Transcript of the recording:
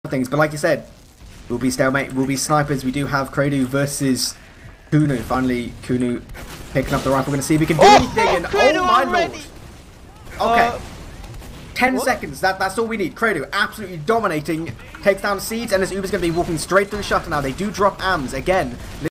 things. But like you said, we'll be stalemate, we'll be snipers. We do have Kredu versus Kunu. Finally, Kunu picking up the rifle. We're going to see if we can do anything. And oh my lord. Okay. 10 seconds, that's all we need. Kredu absolutely dominating, takes down Seeds, and this Uber's going to be walking straight through Shutter now. They do drop AMs again.